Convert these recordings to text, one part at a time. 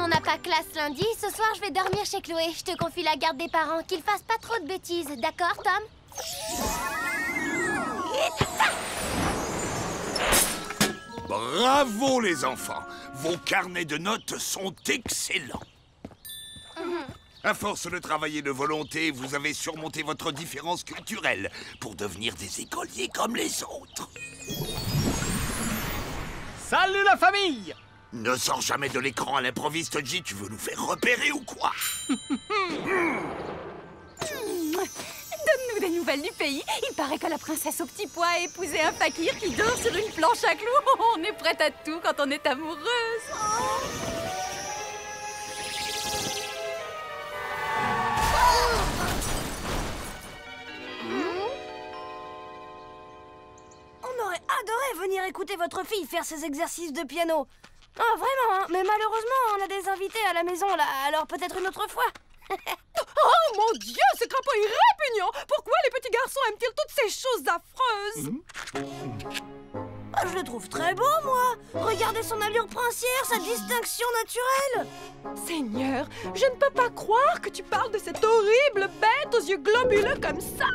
on n'a pas classe lundi, ce soir je vais dormir chez Chloé. Je te confie la garde des parents, qu'ils fassent pas trop de bêtises, d'accord, Tom? Bravo les enfants! Vos carnets de notes sont excellents. À force de travailler de volonté, vous avez surmonté votre différence culturelle pour devenir des écoliers comme les autres. Salut la famille! Ne sors jamais de l'écran à l'improviste, J. Tu veux nous faire repérer ou quoi? Donne-nous des nouvelles du pays. Il paraît que la princesse au petit pois a épousé un fakir qui dort sur une planche à clous. On est prête à tout quand on est amoureuse. On aurait adoré venir écouter votre fille faire ses exercices de piano. Ah, vraiment, hein. Mais malheureusement, on a des invités à la maison, là. Alors peut-être une autre fois. Oh mon Dieu, ce crapaud est répugnant. Pourquoi les petits garçons aiment-ils toutes ces choses affreuses? Ah, je le trouve très beau, moi. Regardez son allure princière, sa distinction naturelle. Seigneur, je ne peux pas croire que tu parles de cette horrible bête aux yeux globuleux comme ça.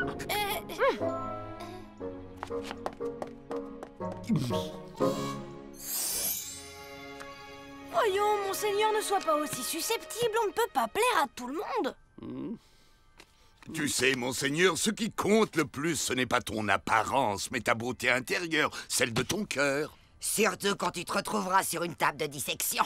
Voyons, monseigneur, ne sois pas aussi susceptible. On ne peut pas plaire à tout le monde. Tu sais, monseigneur, ce qui compte le plus, ce n'est pas ton apparence, mais ta beauté intérieure, celle de ton cœur. Surtout quand tu te retrouveras sur une table de dissection.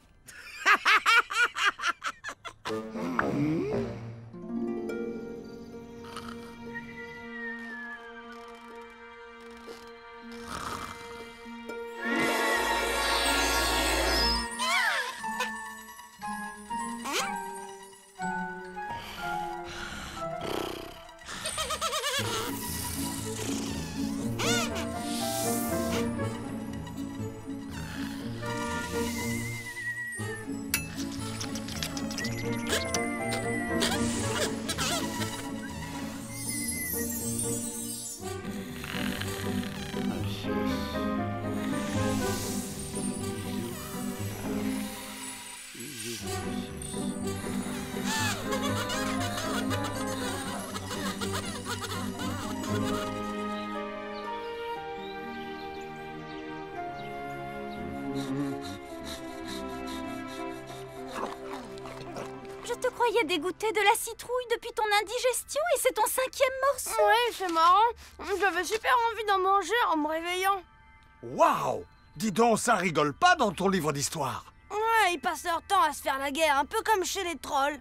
Je te croyais dégoûté de la citrouille depuis ton indigestion et c'est ton 5e morceau. Ouais, c'est marrant. J'avais super envie d'en manger en me réveillant. Waouh! Dis donc, ça rigole pas dans ton livre d'histoire. Ouais, ils passent leur temps à se faire la guerre, un peu comme chez les trolls.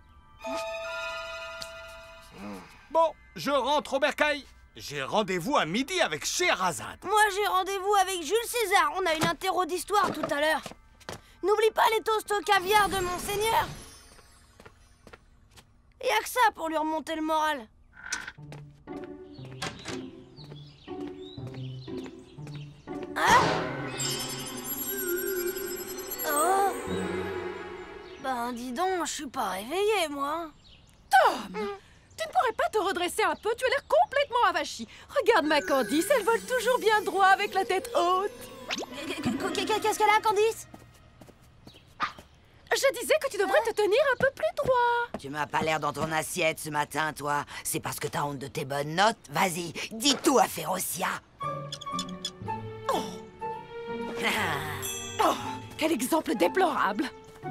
Bon, je rentre au bercail. J'ai rendez-vous à midi avec Scheherazade. Moi, j'ai rendez-vous avec Jules César. On a une interro d'histoire tout à l'heure. N'oublie pas les toasts au caviar de Monseigneur. Y a que ça pour lui remonter le moral. Hein? Oh! Ben, dis donc, je suis pas réveillée, moi. Tom! Tu ne pourrais pas te redresser un peu? Tu as l'air complètement avachi. Regarde ma Candice, elle vole toujours bien droit avec la tête haute. Qu'est-ce qu'elle a, Candice? Je disais que tu devrais te tenir un peu plus droit. Tu m'as pas l'air dans ton assiette ce matin, toi. C'est parce que t'as honte de tes bonnes notes? Vas-y, dis tout à Férocia. Oh, quel exemple déplorable.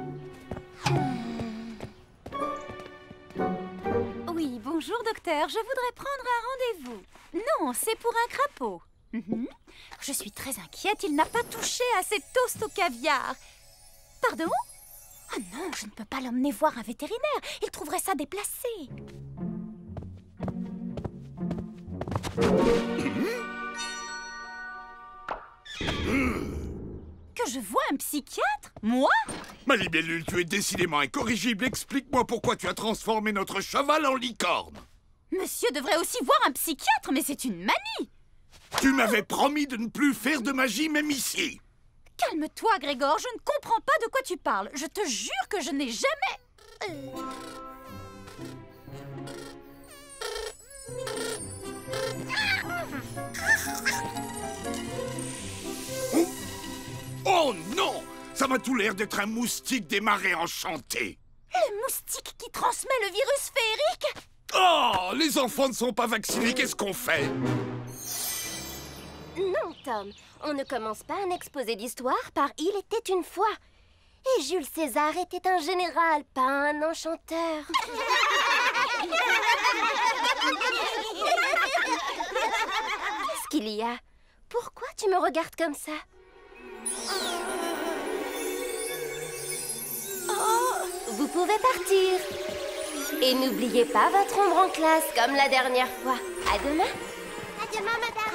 Oui, bonjour docteur, je voudrais prendre un rendez-vous. Non, c'est pour un crapaud. Je suis très inquiète, il n'a pas touché à ces toasts au caviar. Pardon? Oh non, je ne peux pas l'emmener voir un vétérinaire. Il trouverait ça déplacé. Que je vois un psychiatre? Moi? Ma libellule, tu es décidément incorrigible. Explique-moi pourquoi tu as transformé notre cheval en licorne. Monsieur devrait aussi voir un psychiatre, mais c'est une manie. Tu m'avais promis de ne plus faire de magie, même ici. Calme-toi, Grégor, je ne comprends pas de quoi tu parles. Je te jure que je n'ai jamais... Oh non! Ça m'a tout l'air d'être un moustique des marais enchantés. Le moustique qui transmet le virus féerique? Oh, les enfants ne sont pas vaccinés, qu'est-ce qu'on fait? Non, Tom, on ne commence pas un exposé d'histoire par « Il était une fois ». Et Jules César était un général, pas un enchanteur. Qu'est-ce qu'il y a? Pourquoi tu me regardes comme ça? Vous pouvez partir. Et n'oubliez pas votre ombre en classe, comme la dernière fois. À demain. À demain, madame.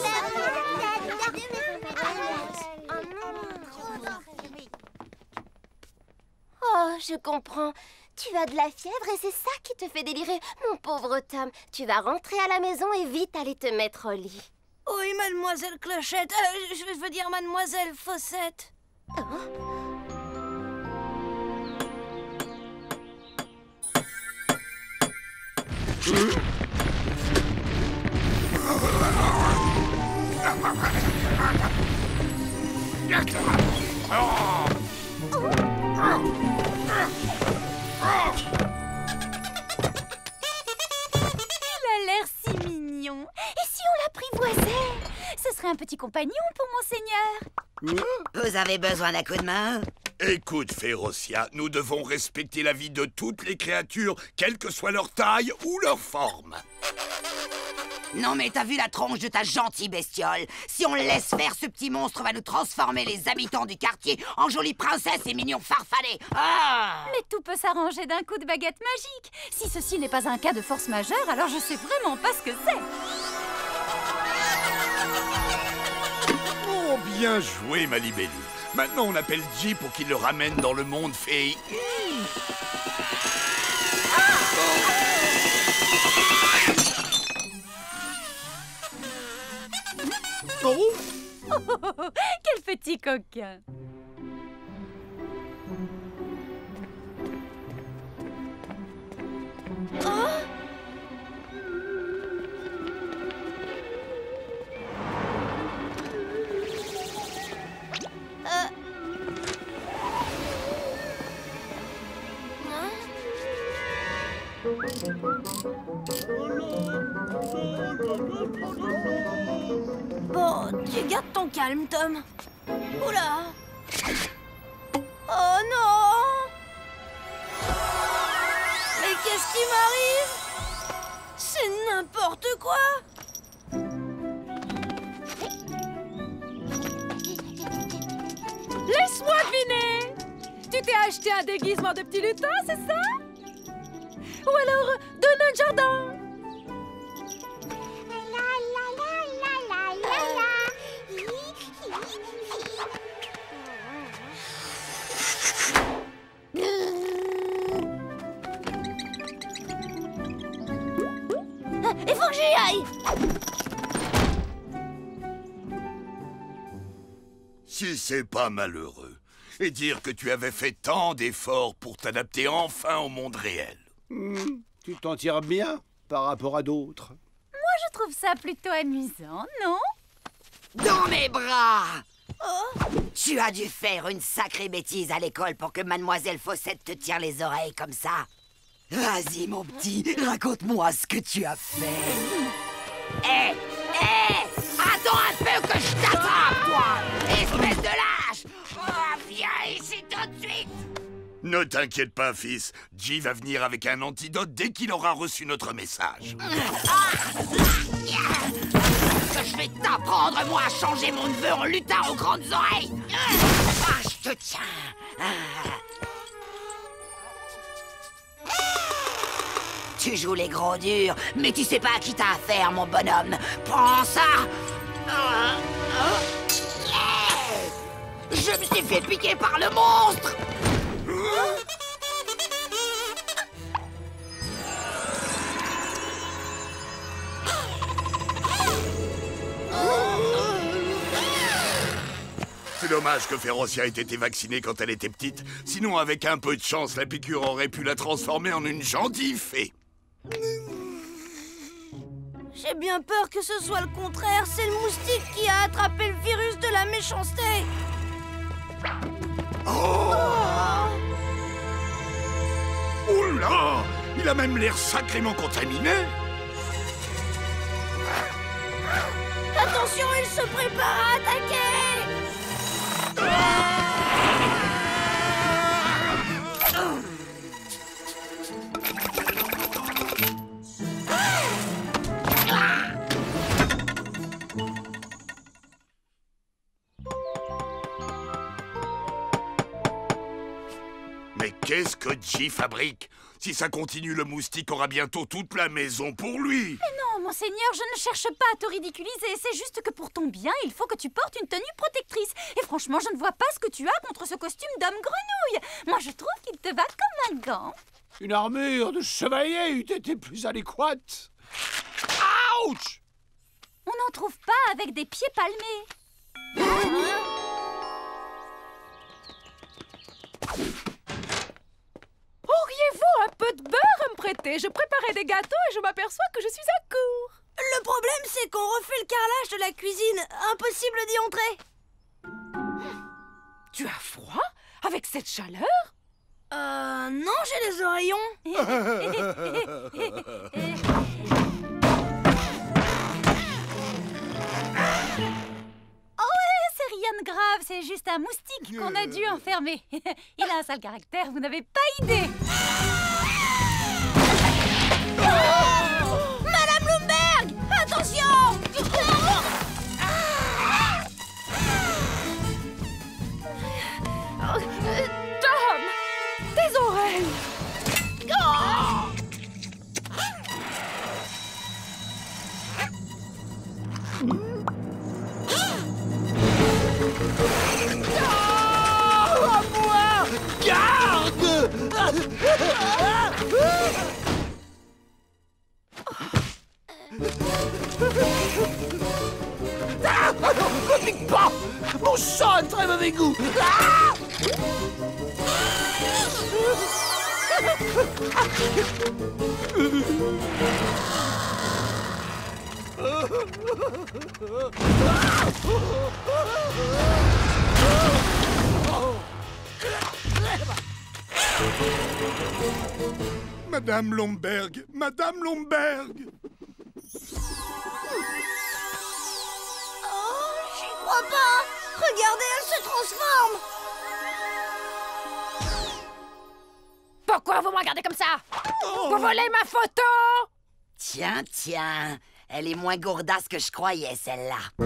Oh, je comprends. Tu as de la fièvre et c'est ça qui te fait délirer. Mon pauvre Tom, tu vas rentrer à la maison et vite aller te mettre au lit. Oui, mademoiselle Clochette. Je veux dire mademoiselle Fossette. Il a l'air si mignon. Et si on l'apprivoisait? Ce serait un petit compagnon pour monseigneur. Vous avez besoin d'un coup de main? Écoute, Férocia, nous devons respecter la vie de toutes les créatures, quelle que soit leur taille ou leur forme. Non mais t'as vu la tronche de ta gentille bestiole? Si on le laisse faire, ce petit monstre va nous transformer les habitants du quartier en jolies princesses et mignons farfadets. Ah! Mais tout peut s'arranger d'un coup de baguette magique. Si ceci n'est pas un cas de force majeure, alors je sais vraiment pas ce que c'est. Oh, bien joué, ma libellule. Maintenant, on appelle J pour qu'il le ramène dans le monde féerique. Oh, quel petit coquin. Bon, tu gardes ton calme, Tom. Oula. Oh non. Mais qu'est-ce qui m'arrive? C'est n'importe quoi. Laisse-moi deviner. Tu t'es acheté un déguisement de petit lutin, c'est ça? Ou alors de nain de jardin? Il faut que j'y aille. Si c'est pas malheureux. Et dire que tu avais fait tant d'efforts pour t'adapter enfin au monde réel. Tu t'en tires bien par rapport à d'autres. Moi, je trouve ça plutôt amusant, non? Dans mes bras! Tu as dû faire une sacrée bêtise à l'école pour que mademoiselle Fossette te tire les oreilles comme ça. Vas-y, mon petit, raconte-moi ce que tu as fait. Hé! Attends un peu que je t'attrape, toi! Espèce de lâche! Oh, viens ici tout de suite! Ne t'inquiète pas, fils. J va venir avec un antidote dès qu'il aura reçu notre message. Je vais t'apprendre, moi, à changer mon neveu en lutin aux grandes oreilles. Je te tiens. Tu joues les gros durs, mais tu sais pas à qui t'as affaire, mon bonhomme. Prends ça. Je me suis fait piquer par le monstre. C'est dommage que Férocia ait été vaccinée quand elle était petite. Sinon, avec un peu de chance, la piqûre aurait pu la transformer en une gentille fée. J'ai bien peur que ce soit le contraire. C'est le moustique qui a attrapé le virus de la méchanceté. Oh là! Il a même l'air sacrément contaminé. Attention, il se prépare à attaquer! Mais qu'est-ce que G fabrique? Si ça continue, le moustique aura bientôt toute la maison pour lui. Mais non, monseigneur, je ne cherche pas à te ridiculiser. C'est juste que pour ton bien, il faut que tu portes une tenue protectrice. Et franchement, je ne vois pas ce que tu as contre ce costume d'homme grenouille. Moi, je trouve qu'il te va comme un gant. Une armure de chevalier eût été plus adéquate. Ouch! On n'en trouve pas avec des pieds palmés. Auriez-vous un peu de beurre à me prêter? Je préparais des gâteaux et je m'aperçois que je suis à court. Le problème, c'est qu'on refait le carrelage de la cuisine. Impossible d'y entrer. Tu as froid? Avec cette chaleur? Non, j'ai les oreillons. C'est rien de grave, c'est juste un moustique qu'on a dû enfermer. Il a un sale caractère, vous n'avez pas idée. Madame Bloomberg, attention! Tom! Tes oreilles! À moi! Garde! Ne pique pas! Mon sang a très mauvais goût! Madame Lomberg! Madame Lomberg! Oh, j'y crois pas! Regardez, elle se transforme! Pourquoi vous me regardez comme ça? Vous volez ma photo? Tiens, tiens. Elle est moins gourdasse que je croyais, celle-là.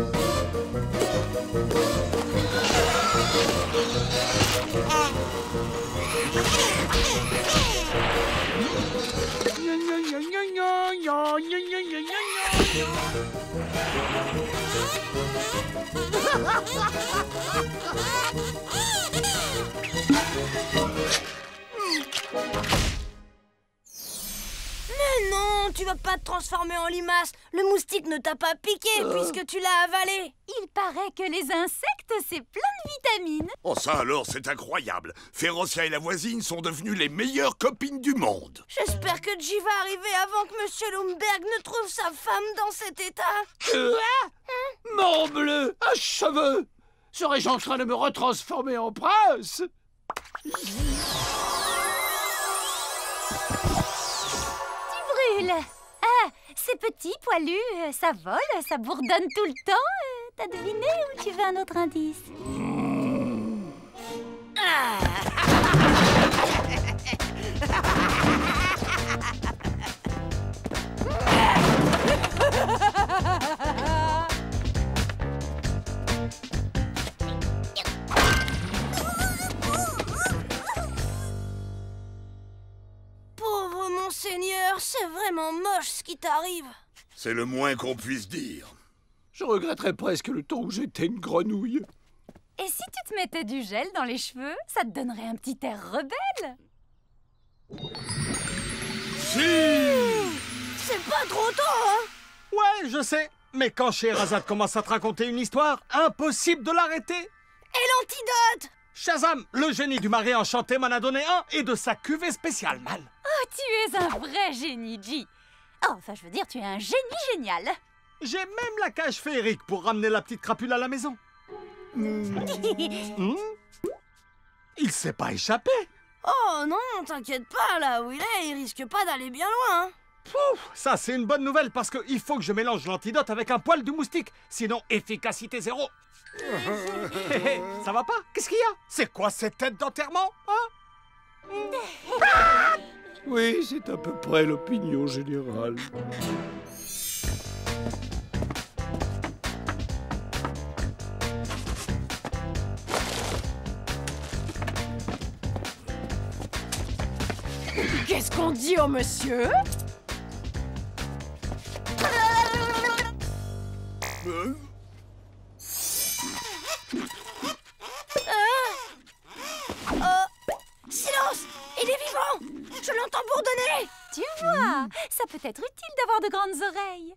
Mais non, tu vas pas te transformer en limace. Le moustique ne t'a pas piqué puisque tu l'as avalé. Il paraît que les insectes, c'est plein de vitamines. Oh ça alors, c'est incroyable. Férocia et la voisine sont devenues les meilleures copines du monde. J'espère que J va arriver avant que Monsieur Lomberg ne trouve sa femme dans cet état. Morbleu, à cheveux! Serais-je en train de me retransformer en prince? Tu brûles. Ah, c'est petit, poilu, ça vole, ça bourdonne tout le temps. T'as deviné ou tu veux un autre indice? Pauvre monseigneur, c'est vraiment moche ce qui t'arrive. C'est le moins qu'on puisse dire. Je regretterais presque le temps où j'étais une grenouille. Et si tu te mettais du gel dans les cheveux, ça te donnerait un petit air rebelle. C'est pas trop tôt, hein? Ouais, je sais. Mais quand Scheherazade commence à te raconter une histoire, impossible de l'arrêter. Et l'antidote? Shazam, le génie du mari enchanté, m'en a donné un et de sa cuvée spéciale, mal. Oh, tu es un vrai génie, G. Oh, enfin, je veux dire, tu es un génie génial. J'ai même la cage féerique pour ramener la petite crapule à la maison. Il s'est pas échappé. Oh non, t'inquiète pas, là où il est, il risque pas d'aller bien loin. Pouf, ça, c'est une bonne nouvelle parce qu'il faut que je mélange l'antidote avec un poil de moustique. Sinon, efficacité zéro. Ça va pas? Qu'est-ce qu'il y a? C'est quoi cette tête d'enterrement, hein? Oui, c'est à peu près l'opinion générale. Qu'est-ce qu'on dit au monsieur? Silence! Il est vivant! Je l'entends bourdonner! Tu vois, ça peut être utile d'avoir de grandes oreilles.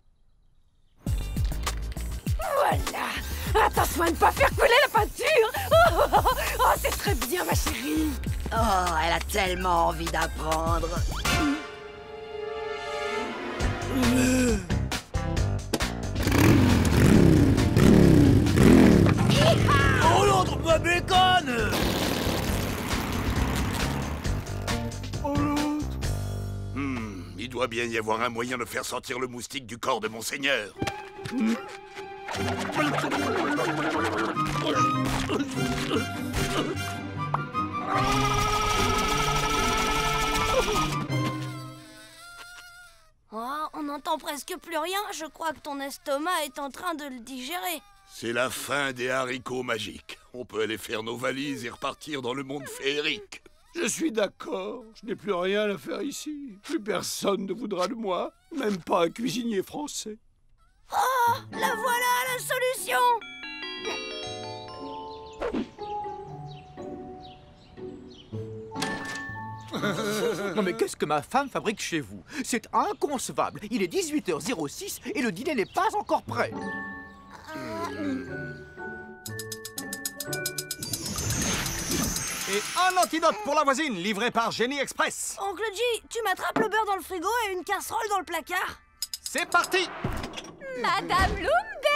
Voilà! Attention à ne pas faire couler la peinture! Oh, c'est très bien, ma chérie! Oh, elle a tellement envie d'apprendre. Oh l'autre me béconne! Il doit bien y avoir un moyen de faire sortir le moustique du corps de Monseigneur. Oh, on n'entend presque plus rien. Je crois que ton estomac est en train de le digérer. C'est la fin des haricots magiques. On peut aller faire nos valises et repartir dans le monde féerique. Je suis d'accord, je n'ai plus rien à faire ici. Plus personne ne voudra de moi, même pas un cuisinier français. Oh, la voilà la solution! Non mais qu'est-ce que ma femme fabrique chez vous? C'est inconcevable. Il est 18h06 et le dîner n'est pas encore prêt. Et un antidote pour la voisine, livré par Génie Express. Oncle G, tu m'attrapes le beurre dans le frigo et une casserole dans le placard. C'est parti! Madame Lumberg!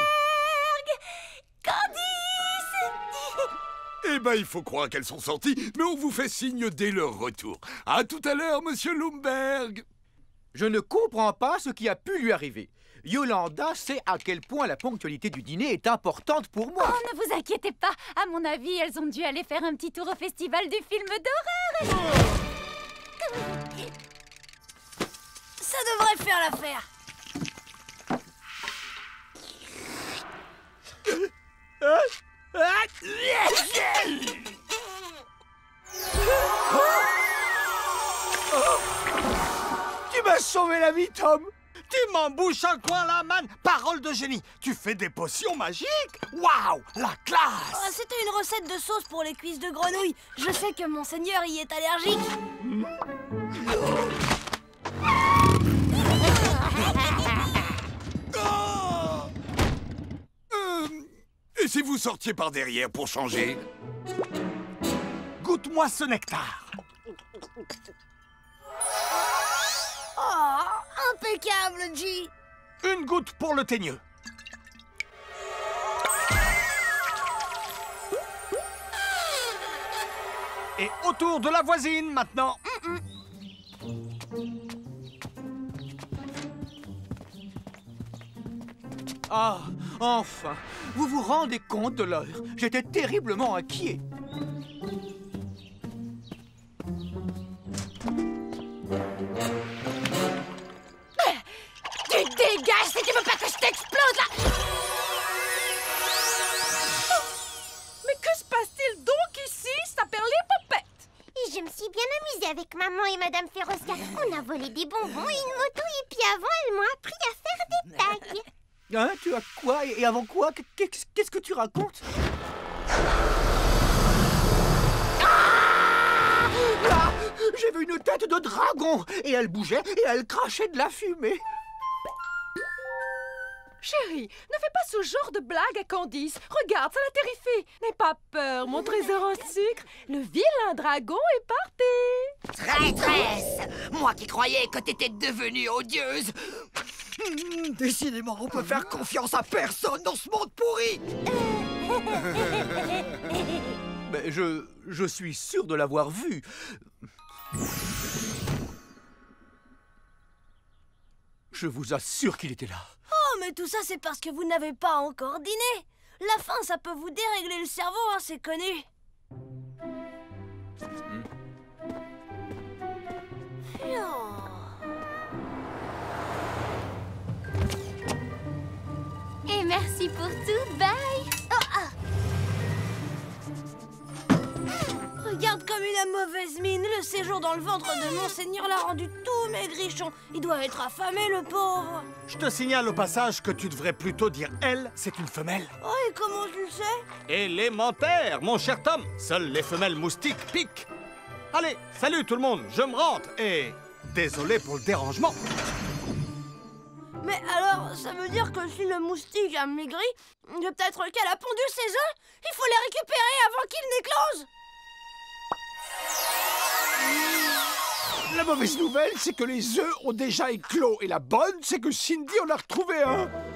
Candice! Eh ben, il faut croire qu'elles sont sorties, mais on vous fait signe dès leur retour. À tout à l'heure, monsieur Lumberg. Je ne comprends pas ce qui a pu lui arriver. Yolanda sait à quel point la ponctualité du dîner est importante pour moi. Oh, ne vous inquiétez pas. À mon avis, elles ont dû aller faire un petit tour au festival du film d'horreur. Ça devrait faire l'affaire. Tu m'as sauvé la vie, Tom! Tu m'embouches un coin la manne. Parole de génie. Tu fais des potions magiques? Waouh, la classe! Oh, c'était une recette de sauce pour les cuisses de grenouille. Je sais que Monseigneur y est allergique. Et si vous sortiez par derrière pour changer? Goûte-moi ce nectar. Oh, impeccable, G. Une goutte pour le teigneux. Et autour de la voisine, maintenant. Ah, enfin! Vous vous rendez compte de l'heure? J'étais terriblement inquiet. Tu dégages si tu veux pas que je t'explose là! Mais que se passe-t-il donc ici, sa perlipopette? Et je me suis bien amusée avec maman et Madame Ferosca. On a volé des bonbons et une moto et puis avant, elles m'ont appris à faire des tags. Hein, tu as quoi? Et avant quoi? Qu'est-ce que tu racontes? Là, j'ai vu une tête de dragon et elle bougeait et elle crachait de la fumée. Chérie, ne fais pas ce genre de blague à Candice. Regarde, ça la terrifie. N'aie pas peur, mon trésor en sucre. Le vilain dragon est parti. Traîtresse! Moi qui croyais que t'étais devenue odieuse! Décidément, on peut faire confiance à personne dans ce monde pourri! mais je suis sûr de l'avoir vu. Je vous assure qu'il était là. Oh, mais tout ça, c'est parce que vous n'avez pas encore dîné. La faim, ça peut vous dérégler le cerveau, hein, c'est connu. Et merci pour tout, bye. Regarde comme il a mauvaise mine. Le séjour dans le ventre de Monseigneur l'a rendu tout maigrichon. Il doit être affamé, le pauvre. Je te signale au passage que tu devrais plutôt dire elle, c'est une femelle. Oh, et comment je le sais? Élémentaire, mon cher Tom. Seules les femelles moustiques piquent. Allez, salut tout le monde, je me rentre et... Désolé pour le dérangement. Mais alors, ça veut dire que si le moustique a maigri, peut-être qu'elle a pondu ses œufs. Il faut les récupérer avant qu'ils n'éclosent. La mauvaise nouvelle, c'est que les œufs ont déjà éclos. Et la bonne, c'est que Cindy en a retrouvé un.